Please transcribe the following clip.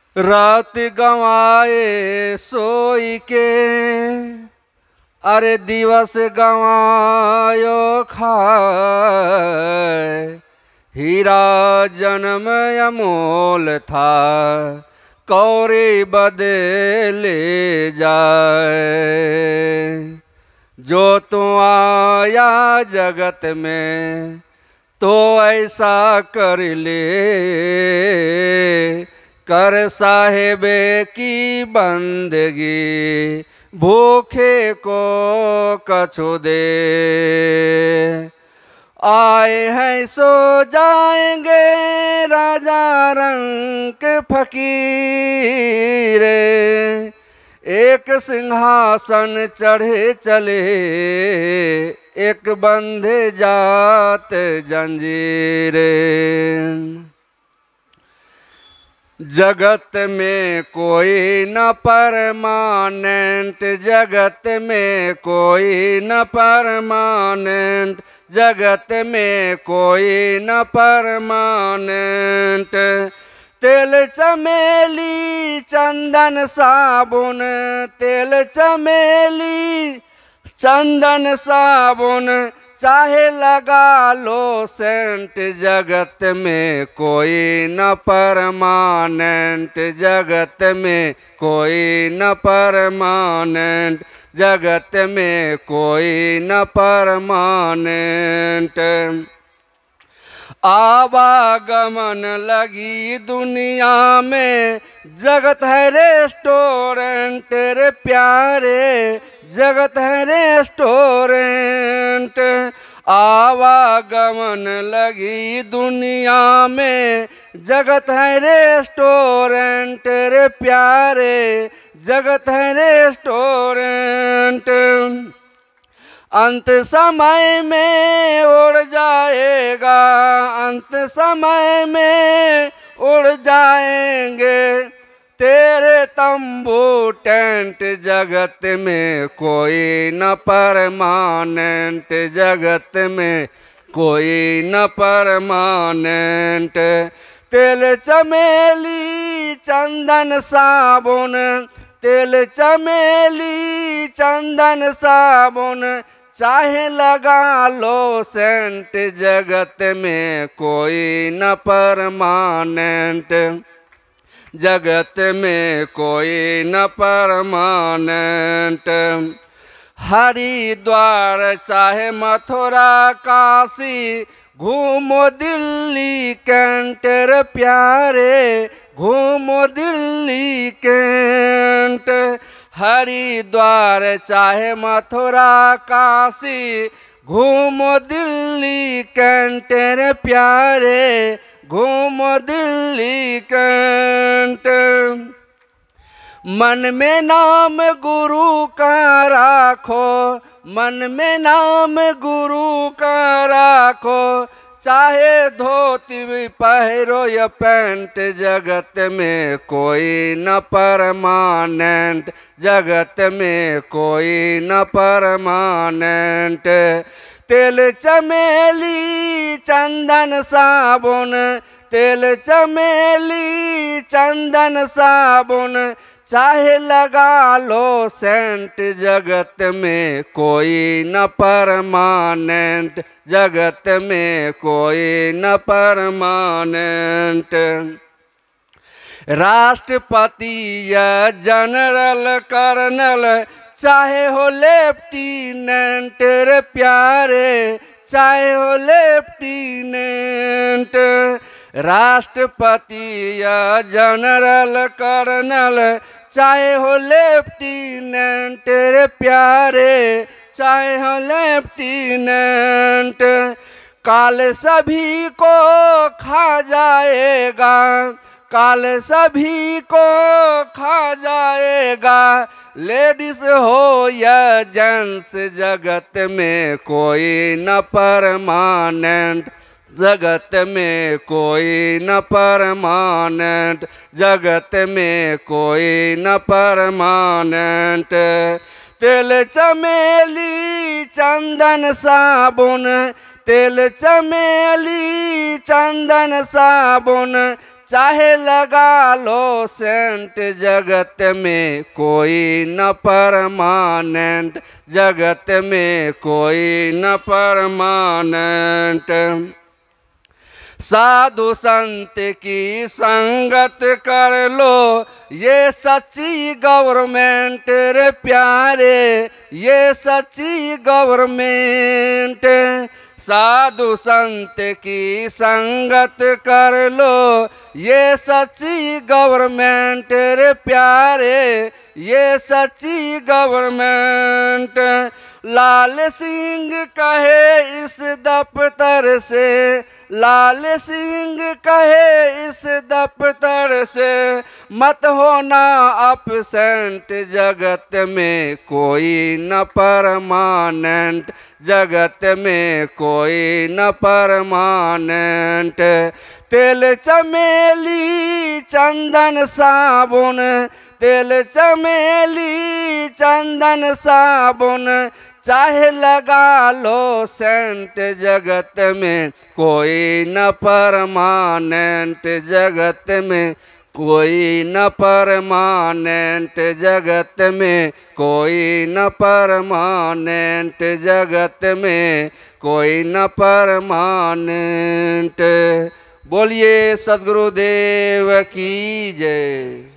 रात गंवाए सोई के, अरे दिवस गंवायो खाए। हीरा जन्म अमोल था, कौड़ी बदले जाए। जो तू आया जगत में तो ऐसा कर ले, कर साहिबे की बंदगी, भूखे को कछु दे। आए हैं सो जाएंगे राजा रंग फकीर, एक सिंहासन चढ़े चले, एक बंधे जात जंजीरें। जगत में कोई न परमानेंट, जगत में कोई न परमानेंट, जगत में कोई न परमानेंट। तेल चमेली चंदन साबुन, तेल चमेली चंदन साबुन, चाहे लगा लो सेंट। जगत में कोई न परमानेंट, जगत में कोई न परमानेंट, जगत में कोई न परमानेंट। आवागमन लगी दुनिया में, जगत है रेस्टोरेंट रे प्यारे, जगत है रेस्टोरेंट। आवागमन लगी दुनिया में, जगत है रेस्टोरेंट रे प्यारे, जगत है रेस्टोरेंट। अंत समय में उड़ जाएगा, अंत समय में उड़ जाएंगे तेरे तंबू टेंट। जगत में कोई न परमानेंट, जगत में कोई न परमानेंट। तेल चमेली चंदन साबुन, तेल चमेली चंदन साबुन, चाहे लगा लो सेंट। जगत में कोई न परमानेंट, जगत में कोई न परमानेंट। हरिद्वार चाहे मथुरा काशी, घूमो दिल्ली कैंट रे प्यारे, घूमो दिल्ली कैंट। हरिद्वार चाहे मथुरा काशी, घूमो दिल्ली कैंट रे प्यारे, घूमो दिल्ली कैंट। मन में नाम गुरु का राखो, मन में नाम गुरु का राखो, चाहे धोती भी पहरो या पैंट। जगत में कोई न परमानेंट, जगत में कोई न परमानेंट। तेल चमेली चंदन साबुन, तेल चमेली चंदन साबुन, चाहे लगा लो सेंट। जगत में कोई न परमानेंट, जगत में कोई न परमानेंट। राष्ट्रपति या जनरल कर्नल, चाहे हो लेफ्टिनेंट रे प्यारे, चाहे हो लेफ्टिनेंट। राष्ट्रपति या जनरल कर्नल, चाहे हो लेफ्टिनेंट रे प्यारे, चाहे हो लेफ्टिनेंट। काल सभी को खा जाएगा, काल सभी को खा जाएगा, लेडीज हो या जेंट्स। जगत में कोई न परमानेंट, जगत में कोई न परमानेंट, जगत में कोई न परमानेंट। तेल चमेली चंदन साबुन, तेल चमेली चंदन साबुन, चाहे लगा लो सेंट, जगत में कोई न परमानेंट, जगत में कोई न परमानेंट। साधु संत की संगत कर लो, ये सच्ची गवर्नमेंट रे प्यारे, ये सच्ची गवर्नमेंट। साधु संत की संगत कर लो, ये सच्ची गवर्नमेंट रे प्यारे, ये सच्ची गवर्नमेंट। लाल सिंह कहे इस दफ्तर से, लाल सिंह कहे इस दफ्तर से, मत होना अपसेंट, जगत में कोई न परमानेंट, जगत में कोई न परमानेंट। तेल चमेली चंदन साबुन, तेल चमेली चंदन साबुन, चाहे लगा लो सेंट, जगत में कोई न परमानेंट, जगत में कोई न परमानेंट, जगत में कोई न परमानेंट, जगत में कोई न परमानेंट। बोलिए सद्गुरुदेव की जय।